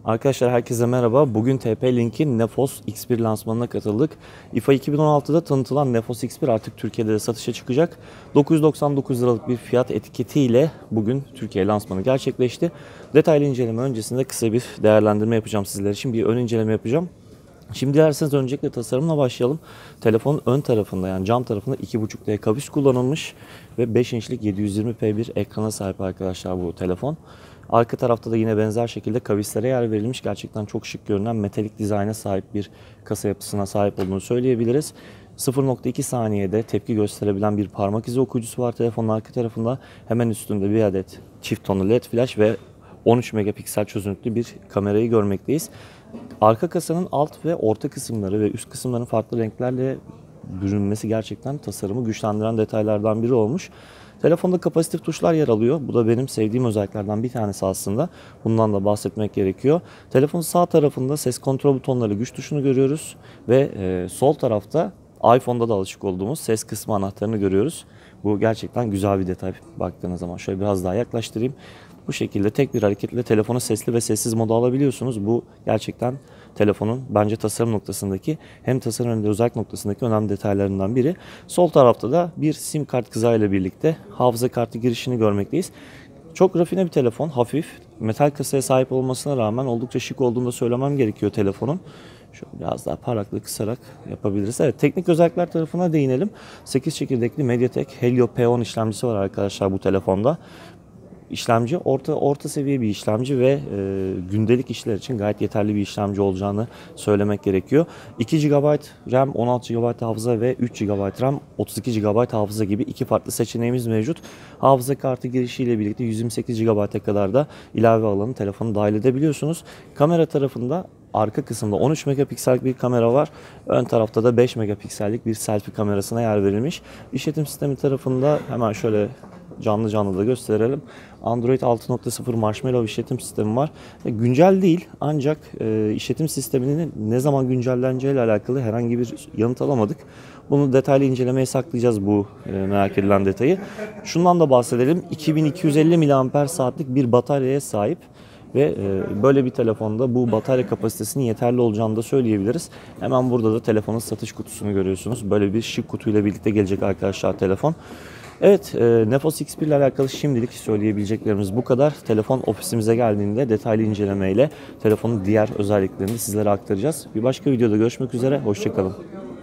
Arkadaşlar herkese merhaba. Bugün TP-Link'in Nefos X1 lansmanına katıldık. IFA 2016'da tanıtılan Nefos X1 artık Türkiye'de de satışa çıkacak. 999 liralık bir fiyat etiketiyle bugün Türkiye lansmanı gerçekleşti. Detaylı inceleme öncesinde kısa bir değerlendirme yapacağım sizler için. Bir ön inceleme yapacağım. Şimdi dilerseniz öncelikle tasarımla başlayalım. Telefonun ön tarafında yani cam tarafında 2.5D kavis kullanılmış ve 5 inçlik 720p bir ekrana sahip arkadaşlar bu telefon. Arka tarafta da yine benzer şekilde kavislere yer verilmiş. Gerçekten çok şık görünen metalik dizayna sahip bir kasa yapısına sahip olduğunu söyleyebiliriz. 0.2 saniyede tepki gösterebilen bir parmak izi okuyucusu var telefonun arka tarafında. Hemen üstünde bir adet çift tonlu led flash ve 13 megapiksel çözünürlüklü bir kamerayı görmekteyiz. Arka kasanın alt ve orta kısımları ve üst kısımların farklı renklerle bürünmesi gerçekten tasarımı güçlendiren detaylardan biri olmuş. Telefonda kapasitif tuşlar yer alıyor. Bu da benim sevdiğim özelliklerden bir tanesi aslında. Bundan da bahsetmek gerekiyor. Telefonun sağ tarafında ses kontrol butonları, güç tuşunu görüyoruz. Ve sol tarafta iPhone'da da alışık olduğumuz ses kısmı anahtarını görüyoruz. Bu gerçekten güzel bir detay baktığınız zaman. Şöyle biraz daha yaklaştırayım. Bu şekilde tek bir hareketle telefonu sesli ve sessiz moda alabiliyorsunuz. Bu gerçekten telefonun bence tasarım noktasındaki hem tasarım hem de özellik noktasındaki önemli detaylarından biri. Sol tarafta da bir sim kart kızağıyla birlikte hafıza kartı girişini görmekteyiz. Çok rafine bir telefon, hafif, metal kasaya sahip olmasına rağmen oldukça şık olduğunu da söylemem gerekiyor telefonun. Şöyle biraz daha parlaklığı kısarak yapabiliriz. Evet, teknik özellikler tarafına değinelim. 8 çekirdekli MediaTek Helio P10 işlemcisi var arkadaşlar bu telefonda. İşlemci orta seviye bir işlemci ve gündelik işler için gayet yeterli bir işlemci olacağını söylemek gerekiyor. 2 GB RAM, 16 GB hafıza ve 3 GB RAM, 32 GB hafıza gibi iki farklı seçeneğimiz mevcut. Hafıza kartı girişiyle birlikte 128 GB'a kadar da ilave alanı telefonu dahil edebiliyorsunuz. Kamera tarafında arka kısımda 13 megapiksellik bir kamera var. Ön tarafta da 5 megapiksellik bir selfie kamerasına yer verilmiş. İşletim sistemi tarafında hemen şöyle canlı canlı da gösterelim. Android 6.0 Marshmallow işletim sistemi var. Güncel değil ancak işletim sisteminin ne zaman güncelleneceği ile alakalı herhangi bir yanıt alamadık. Bunu detaylı incelemeye saklayacağız bu merak edilen detayı. Şundan da bahsedelim. 2250 mAh'lik bir bataryaya sahip. Ve böyle bir telefonda bu batarya kapasitesinin yeterli olacağını da söyleyebiliriz. Hemen burada da telefonun satış kutusunu görüyorsunuz. Böyle bir şık kutuyla birlikte gelecek arkadaşlar telefon. Evet, Nefos X1 ile alakalı şimdilik söyleyebileceklerimiz bu kadar. Telefon ofisimize geldiğinde detaylı incelemeyle telefonun diğer özelliklerini sizlere aktaracağız. Bir başka videoda görüşmek üzere, hoşça kalın.